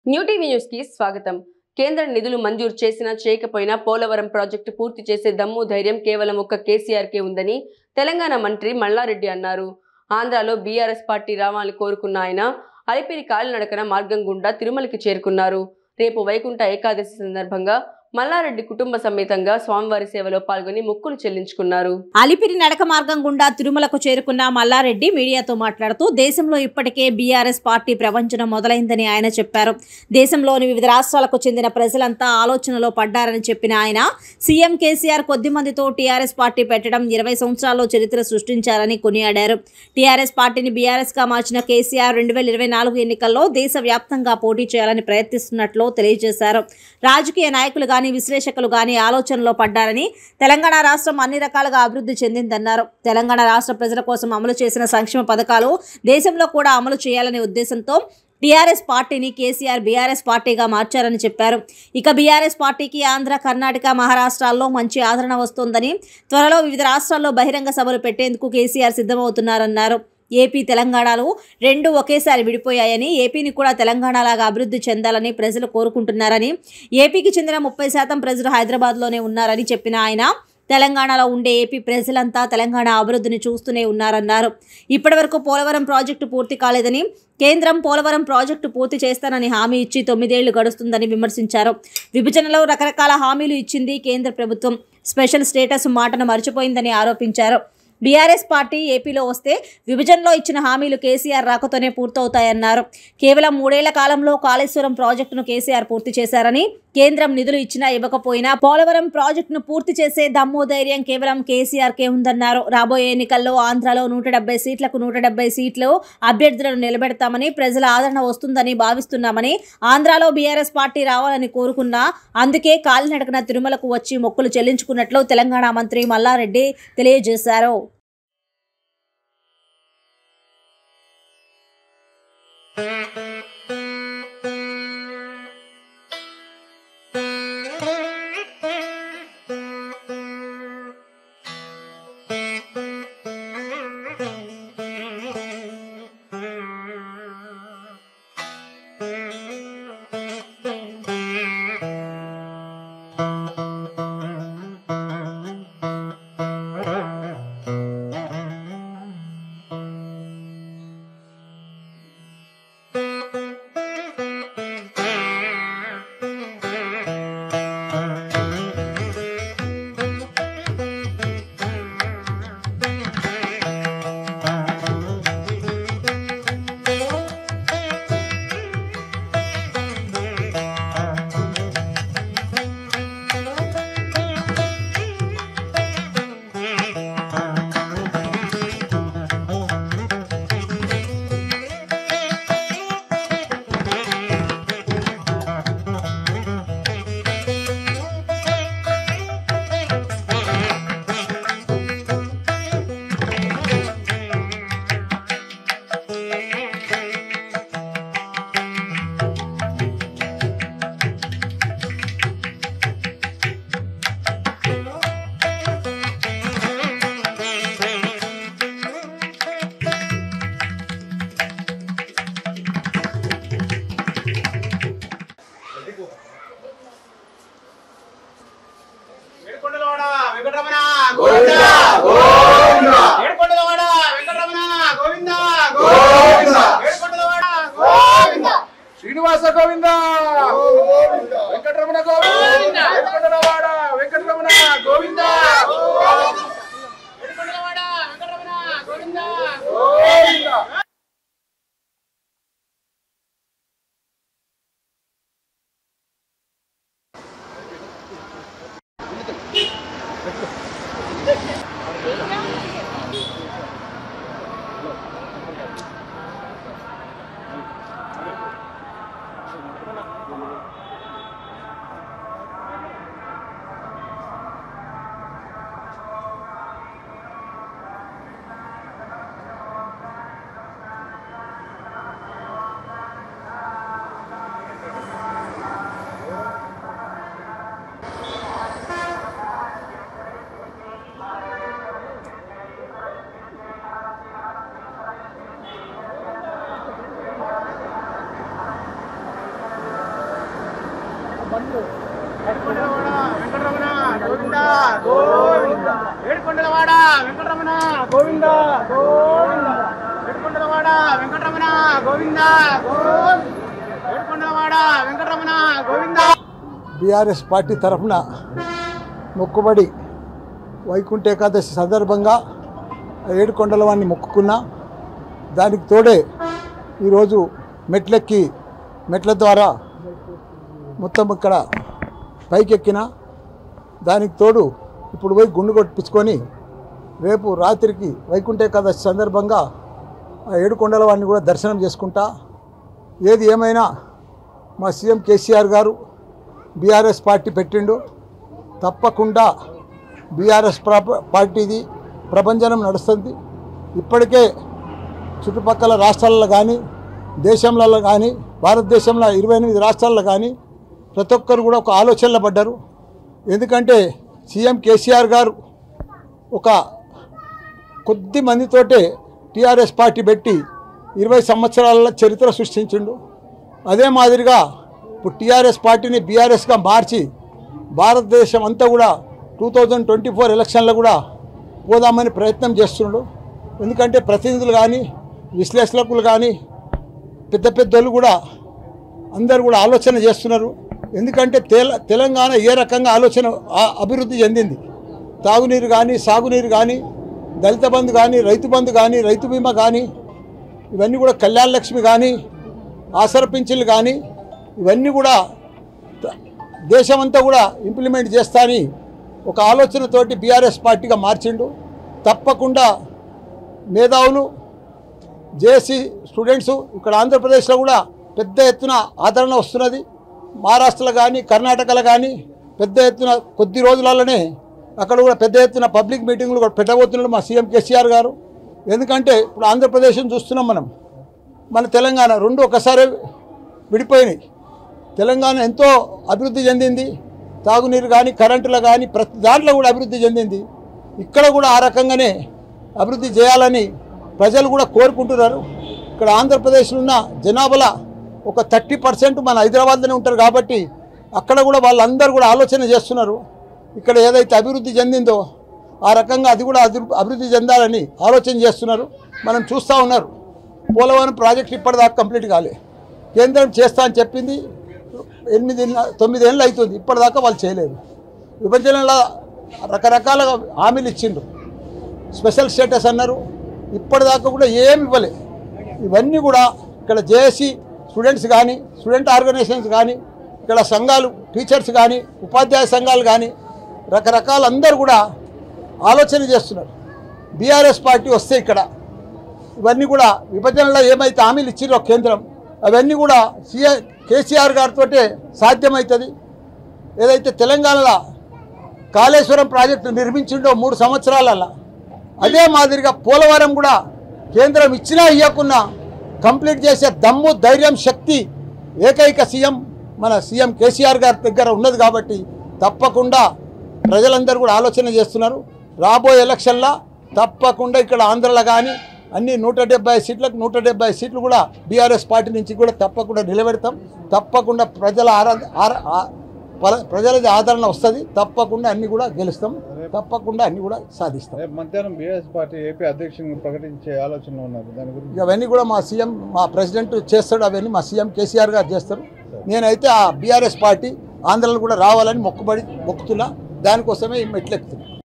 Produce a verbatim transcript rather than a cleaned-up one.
New TV news కి స్వాగతం। కేంద్ర నిధులు మంజూరు చేసినా చేయకపోయినా పోలవరం ప్రాజెక్టు పూర్తి చేసే దమ్ము ధైర్యం కేవలం ఒక్క కేసీఆర్ కే ఉందని తెలంగాణ మంత్రి మల్లారెడ్డి అన్నారు। ఆంధ్రాలో బీఆర్ఎస్ పార్టీ రావాలని కోరుకున్న ఆయన అలిపిరి కాలినడకన మార్గం గుండా తిరుమలకి చేరుకున్నారు। రేపు వైకుంఠ ఏకాదశి సందర్భంగా మల్లారెడ్డి కుటుంబ సమేతంగా స్వామివారి సేవలో పాల్గొని మొక్కులు చెల్లించుకున్నారు। అలిపిరి నడక మార్గం గుండా తిరుమలకు చేరుకున్న మల్లారెడ్డి మీడియాతో మాట్లాడుతూ దేశంలో ఇప్పటికే బీఆర్ఎస్ పార్టీ ప్రవంచన మొదలైందని ఆయన చెప్పారు। దేశంలోని వివిధ రాష్ట్రాలకు చెందిన ప్రజలంతా ఆలోచనలో పడ్డారని చెప్పిన ఆయన సీఎం కేసీఆర్ కొద్ది మందితో టీఆర్ఎస్ పార్టీ పెట్టడం ఇరవై సంవత్సరాల్లో చరిత్ర సృష్టించారని కొనియాడారు। టీఆర్ఎస్ పార్టీని బీఆర్ఎస్ గా మార్చిన కేసీఆర్ రెండు వేల ఇరవై నాలుగు ఎన్నికల్లో దేశవ్యాప్తంగా పోటీ చేయాలని ప్రయత్నిస్తున్నట్లు తెలియజేశారు। రాజకీయ నాయకులు గాని విశ్లేషకులు గాని ఆలోచనలో పడ్డారని, తెలంగాణ రాష్ట్రం అన్ని రకాలుగా అభివృద్ధి చెందిందన్నారు। తెలంగాణ రాష్ట్ర ప్రజల కోసం అమలు చేసిన సంక్షేమ పథకాలు దేశంలో కూడా అమలు చేయాలనే ఉద్దేశంతో టీఆర్ఎస్ పార్టీని కేసీఆర్ బీఆర్ఎస్ పార్టీగా మార్చారని చెప్పారు। ఇక బీఆర్ఎస్ పార్టీకి ఆంధ్ర, కర్ణాటక, మహారాష్ట్రాల్లో మంచి ఆదరణ వస్తోందని, త్వరలో వివిధ రాష్ట్రాల్లో బహిరంగ సభలు పెట్టేందుకు కేసీఆర్ సిద్ధమవుతున్నారన్నారు। ఏపీ, తెలంగాణలు రెండు ఒకేసారి విడిపోయాయని, ఏపీని కూడా తెలంగాణలాగా అభివృద్ధి చెందాలని ప్రజలు కోరుకుంటున్నారని, ఏపీకి చెందిన ముప్పై శాతం ప్రజలు హైదరాబాద్లోనే ఉన్నారని చెప్పిన ఆయన తెలంగాణలో ఉండే ఏపీ ప్రజలంతా తెలంగాణ అభివృద్ధిని చూస్తూనే ఉన్నారన్నారు। ఇప్పటివరకు పోలవరం ప్రాజెక్టు పూర్తి కాలేదని, కేంద్రం పోలవరం ప్రాజెక్టు పూర్తి చేస్తానని హామీ ఇచ్చి తొమ్మిదేళ్లు గడుస్తుందని విమర్శించారు। విభజనలో రకరకాల హామీలు ఇచ్చింది కేంద్ర ప్రభుత్వం, స్పెషల్ స్టేటస్ మాటను మర్చిపోయిందని ఆరోపించారు। బీఆర్ఎస్ పార్టీ ఏపీలో వస్తే విభజనలో ఇచ్చిన హామీలు కేసీఆర్ రాకతోనే పూర్తవుతాయన్నారు। కేవలం మూడేళ్ల కాలంలో కాళేశ్వరం ప్రాజెక్టును కేసీఆర్ పూర్తి చేశారని, కేంద్రం నిధులు ఇచ్చినా ఇవ్వకపోయినా పోలవరం ప్రాజెక్టును పూర్తి చేసే దమ్ము ధైర్యం కేవలం కేసీఆర్ కే ఉందన్నారు। రాబోయే ఎన్నికల్లో ఆంధ్రాలో నూట డెబ్బై సీట్లకు నూట డెబ్బై సీట్లు అభ్యర్థులను నిలబెడతామని, ప్రజల ఆదరణ వస్తుందని భావిస్తున్నామని, ఆంధ్రాలో బీఆర్ఎస్ పార్టీ రావాలని కోరుకున్నా అందుకే కాలినడకన తిరుమలకు వచ్చి మొక్కులు చెల్లించుకున్నట్లు తెలంగాణ మంత్రి మల్లారెడ్డి తెలియజేశారు। శ్రీనివాస గోవింద వెంకటరమణ గోవింద వెంకటరమణ వెంకటరమణ గోవింద వెంకటరమణ వెంకటరమణ గోవింద గోవింద। ఏడుకొండలవాడ వెంకటరమణ గోవింద గోవింద ఏడుకొండలవాడ వెంకటరమణ గోవింద గోవింద ఏడుకొండలవాడ వెంకటరమణ గోవింద గోవింద ఏడుకొండలవాడ వెంకటరమణ గోవింద. బీఆర్ఎస్ పార్టీ తరఫున మొక్కుబడి వైకుంఠ ఏకాదశి సందర్భంగా ఏడుకొండల వాడిని మొక్కుకున్నా. దానికి తోడే ఈరోజు మెట్లెక్కి మెట్ల ద్వారా మొత్తం ఇక్కడ పైకెక్కిన. దానికి తోడు ఇప్పుడు పోయి గుండు కొట్టించుకొని రేపు రాత్రికి వైకుంఠ ఏకాదశి సందర్భంగా ఆ ఏడుకొండల వాడిని కూడా దర్శనం చేసుకుంటా. ఏది ఏమైనా మా సీఎం కేసీఆర్ గారు బీఆర్ఎస్ పార్టీ పెట్టిండు. తప్పకుండా బీఆర్ఎస్ పార్టీది ప్రపంచం నడుస్తుంది. ఇప్పటికే చుట్టుపక్కల రాష్ట్రాలలో కానీ దేశంలలో కానీ భారతదేశంలో ఇరవై ఎనిమిది రాష్ట్రాల్లో కానీ ప్రతి ఒక్కరు కూడా ఒక ఆలోచనలో పడ్డారు. ఎందుకంటే సీఎం కేసీఆర్ గారు ఒక కొద్ది మందితోటే టీఆర్ఎస్ పార్టీ పెట్టి ఇరవై సంవత్సరాల చరిత్ర సృష్టించిండు. అదే మాదిరిగా ఇప్పుడు టీఆర్ఎస్ పార్టీని బీఆర్ఎస్గా మార్చి భారతదేశం అంతా కూడా టూ థౌజండ్ ట్వంటీ ఫోర్ ఎలక్షన్లో కూడా పోదామని ప్రయత్నం చేస్తున్నాడు. ఎందుకంటే ప్రతినిధులు కానీ విశ్లేషకులు కానీ పెద్ద పెద్దలు కూడా అందరూ కూడా ఆలోచన చేస్తున్నారు. ఎందుకంటే తెల తెలంగాణ ఏ రకంగా ఆలోచన అభివృద్ధి చెందింది, తాగునీరు కానీ సాగునీరు కానీ దళిత బంధు కానీ రైతు బంధు కానీ రైతు బీమా కానీ ఇవన్నీ కూడా కళ్యాణ లక్ష్మి కానీ ఆసర పింఛన్లు కానీ ఇవన్నీ కూడా దేశమంతా కూడా ఇంప్లిమెంట్ చేస్తా అని ఒక ఆలోచనతోటి బీఆర్ఎస్ పార్టీగా మార్చిండు. తప్పకుండా మేధావులు జేసీ స్టూడెంట్స్ ఇక్కడ ఆంధ్రప్రదేశ్లో కూడా పెద్ద ఎత్తున ఆదరణ వస్తున్నది. మహారాష్ట్రలో కానీ కర్ణాటకలో కానీ పెద్ద ఎత్తున కొద్ది రోజులలోనే అక్కడ కూడా పెద్ద ఎత్తున పబ్లిక్ మీటింగ్లు కూడా పెట్టబోతున్నాడు మా సీఎం కేసీఆర్ గారు. ఎందుకంటే ఇప్పుడు ఆంధ్రప్రదేశ్ని చూస్తున్నాం మనం, మన తెలంగాణ రెండు ఒకసారి విడిపోయినాయి. తెలంగాణ ఎంతో అభివృద్ధి చెందింది, తాగునీరు కానీ కరెంటులో కానీ ప్రతి దాంట్లో కూడా అభివృద్ధి చెందింది. ఇక్కడ కూడా ఆ రకంగానే అభివృద్ధి చేయాలని ప్రజలు కూడా కోరుకుంటున్నారు. ఇక్కడ ఆంధ్రప్రదేశ్లో ఉన్న జనాభాలో ఒక థర్టీ పర్సెంట్ మన హైదరాబాద్లోనే ఉంటారు కాబట్టి అక్కడ కూడా వాళ్ళందరూ కూడా ఆలోచన చేస్తున్నారు. ఇక్కడ ఏదైతే అభివృద్ధి చెందిందో ఆ రకంగా అది కూడా అభివృద్ధి చెందాలని ఆలోచన చేస్తున్నారు. మనం చూస్తూ ఉన్నారు పోలవరం ప్రాజెక్ట్ ఇప్పటిదాకా కంప్లీట్ కాలే. కేంద్రం చేస్తా అని చెప్పింది ఎనిమిది తొమ్మిది ఏళ్ళు అవుతుంది, ఇప్పటిదాకా వాళ్ళు చేయలేదు. విభజనలో రకరకాల హామీలు ఇచ్చిండ్రు, స్పెషల్ స్టేటస్ అన్నారు, ఇప్పటిదాకా కూడా ఏమి ఇవ్వలే. ఇవన్నీ కూడా ఇక్కడ జేఏసీ స్టూడెంట్స్ కానీ స్టూడెంట్ ఆర్గనైజేషన్స్ కానీ ఇక్కడ సంఘాలు టీచర్స్ కానీ ఉపాధ్యాయ సంఘాలు కానీ రకరకాల అందరూ కూడా ఆలోచన చేస్తున్నారు. బీఆర్ఎస్ పార్టీ వస్తే ఇక్కడ ఇవన్నీ కూడా విభజనలో ఏమైతే హామీలు ఇచ్చిరో కేంద్రం అవన్నీ కూడా సీఎం కేసీఆర్ గారితో సాధ్యమవుతుంది. ఏదైతే తెలంగాణలో కాళేశ్వరం ప్రాజెక్టు నిర్మించిండో మూడు సంవత్సరాలలో అదే మాదిరిగా పోలవరం కూడా కేంద్రం ఇచ్చినా ఇవ్వకున్నా కంప్లీట్ చేసే దమ్ము ధైర్యం శక్తి ఏకైక సీఎం మన సీఎం కేసీఆర్ గారి దగ్గర ఉన్నది. కాబట్టి తప్పకుండా ప్రజలందరూ కూడా ఆలోచన చేస్తున్నారు. రాబోయే ఎలక్షన్లో తప్పకుండా ఇక్కడ ఆంధ్రలో కానీ అన్ని నూట డెబ్బై సీట్లకు నూట డెబ్బై సీట్లు కూడా బీఆర్ఎస్ పార్టీ నుంచి కూడా తప్పకుండా నిలబెడతాం. తప్పకుండా ప్రజల ఆరా ప్రజలది ఆదరణ వస్తుంది. తప్పకుండా అన్ని కూడా గెలుస్తాం, తప్పకుండా అన్ని కూడా సాధిస్తాం. మధ్యాహ్నం బీఆర్ఎస్ పార్టీ ఏపీ అధ్యక్షుని ప్రకటించే ఆలోచనలో ఉన్నారు. దాని గురించి అవన్నీ కూడా మా సీఎం మా ప్రెసిడెంట్ చేస్తాడు, అవన్నీ మా సీఎం కేసీఆర్ గారు చేస్తారు. నేనైతే ఆ బీఆర్ఎస్ పార్టీ ఆంధ్రలో కూడా రావాలని మొక్కుబడి మొక్కుతున్నా, దానికోసమే మెట్లెక్కుతున్నా.